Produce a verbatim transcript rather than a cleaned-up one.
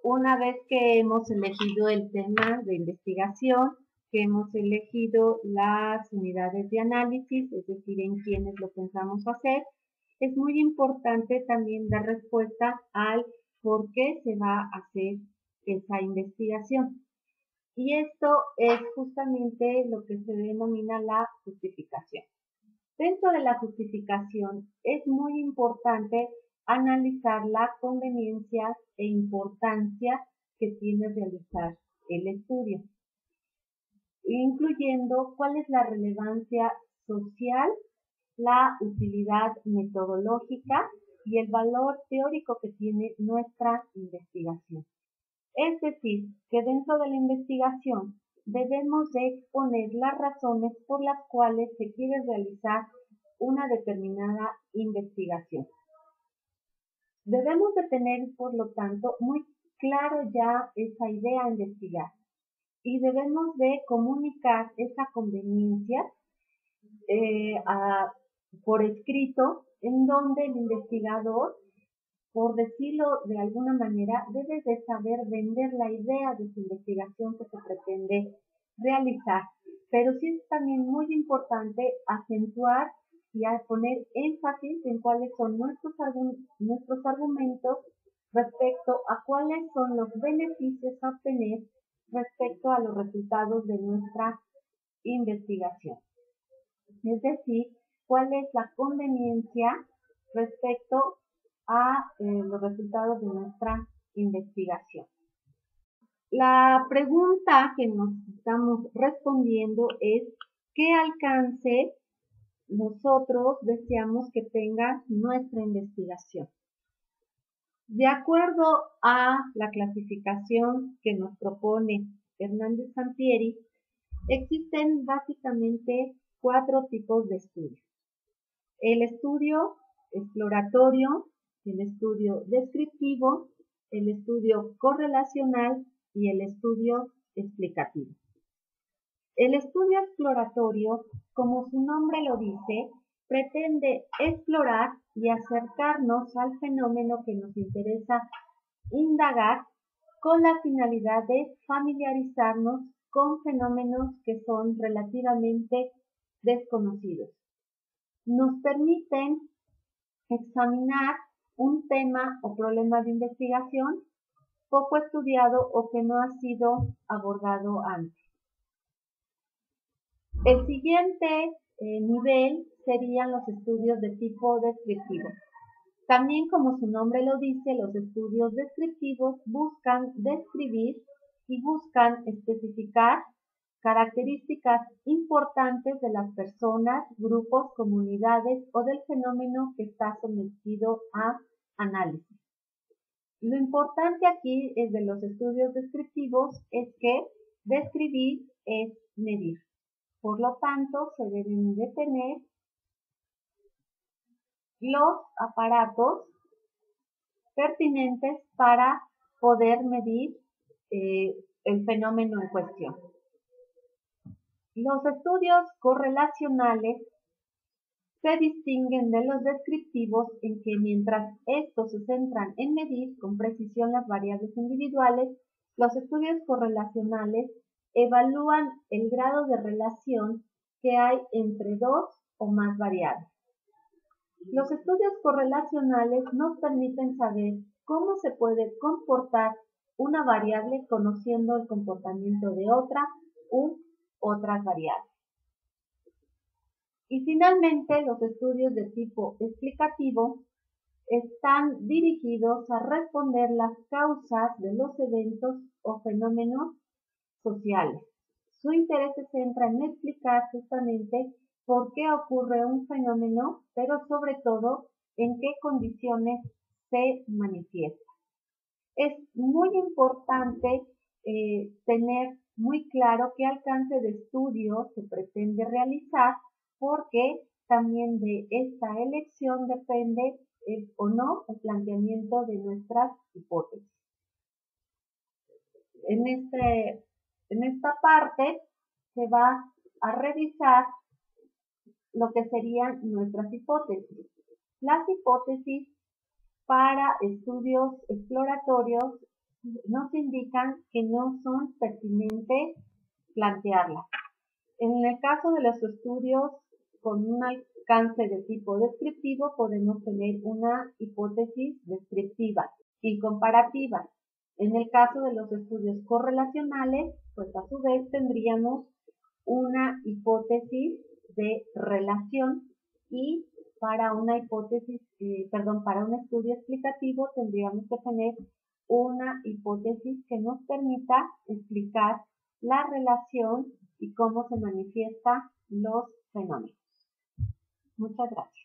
Una vez que hemos elegido el tema de investigación, que hemos elegido las unidades de análisis, es decir, en quiénes lo pensamos hacer, es muy importante también dar respuesta al por qué se va a hacer esa investigación. Y esto es justamente lo que se denomina la justificación. Dentro de la justificación es muy importante analizar la conveniencia e importancia que tiene realizar el estudio, incluyendo cuál es la relevancia social, la utilidad metodológica y el valor teórico que tiene nuestra investigación. Es decir, que dentro de la investigación debemos de exponer las razones por las cuales se quiere realizar una determinada investigación. Debemos de tener, por lo tanto, muy claro ya esa idea a investigar y debemos de comunicar esa conveniencia eh, a, por escrito, en donde el investigador, por decirlo de alguna manera, debe de saber vender la idea de su investigación que se pretende realizar. Pero sí es también muy importante acentuar y poner énfasis en cuáles son nuestros, nuestros argumentos respecto a cuáles son los beneficios a obtener respecto a los resultados de nuestra investigación. Es decir, cuál es la conveniencia respecto a eh, los resultados de nuestra investigación. La pregunta que nos estamos respondiendo es ¿qué alcance nosotros deseamos que tenga nuestra investigación? De acuerdo a la clasificación que nos propone Hernández Sampieri, existen básicamente cuatro tipos de estudios. El estudio exploratorio, el estudio descriptivo, el estudio correlacional y el estudio explicativo. El estudio exploratorio, como su nombre lo dice, pretende explorar y acercarnos al fenómeno que nos interesa indagar con la finalidad de familiarizarnos con fenómenos que son relativamente desconocidos. Nos permiten examinar un tema o problema de investigación poco estudiado o que no ha sido abordado antes. El siguiente eh, nivel serían los estudios de tipo descriptivo. También, como su nombre lo dice, los estudios descriptivos buscan describir y buscan especificar características importantes de las personas, grupos, comunidades o del fenómeno que está sometido a análisis. Lo importante aquí es de los estudios descriptivos es que describir es medir. Por lo tanto, se deben de tener los aparatos pertinentes para poder medir eh, el fenómeno en cuestión. Los estudios correlacionales se distinguen de los descriptivos en que mientras estos se centran en medir con precisión las variables individuales, los estudios correlacionales evalúan el grado de relación que hay entre dos o más variables. Los estudios correlacionales nos permiten saber cómo se puede comportar una variable conociendo el comportamiento de otra u otras variables. Y finalmente, los estudios de tipo explicativo están dirigidos a responder las causas de los eventos o fenómenos sociales. Su interés se centra en explicar justamente por qué ocurre un fenómeno, pero sobre todo en qué condiciones se manifiesta. Es muy importante eh, tener muy claro qué alcance de estudio se pretende realizar, porque también de esta elección depende el, o no el planteamiento de nuestras hipótesis. En, este, en esta parte se va a revisar lo que serían nuestras hipótesis. Las hipótesis para estudios exploratorios nos indican que no son pertinentes plantearlas. En el caso de los estudios con un alcance de tipo descriptivo, podemos tener una hipótesis descriptiva y comparativa. En el caso de los estudios correlacionales, pues a su vez tendríamos una hipótesis de relación, y para una hipótesis, eh, perdón, para un estudio explicativo tendríamos que tener una hipótesis que nos permita explicar la relación y cómo se manifiestan los fenómenos. Muchas gracias.